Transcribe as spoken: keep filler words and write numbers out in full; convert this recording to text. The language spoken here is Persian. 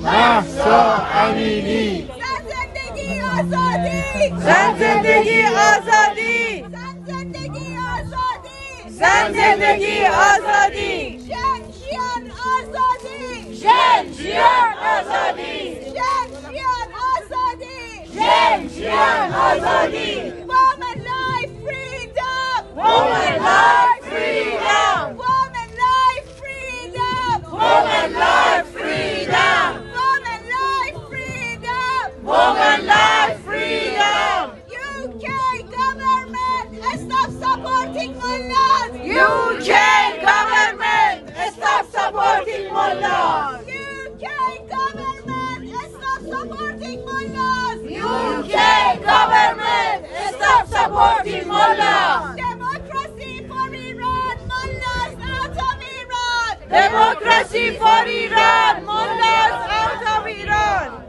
مهسا امینی. زندگی آزادی، زن زندگی آزادی، زن زندگی آزادی، زن زندگی آزادی، ژن ژیان آزادی، ژن ژیان آزادی، ژن ژیان آزادی، ژن ژیان آزادی. Woman life freedom, Woman life freedom, woman life freedom, woman life freedom, woman life freedom, woman life freedom. U K government stop supporting mullahs. U K government stop supporting mullahs. U K government stop supporting mullahs. U K government stop supporting mullahs. Democracy for Iran, mullahs out of Iran. Democracy for Iran, mullahs out of Iran.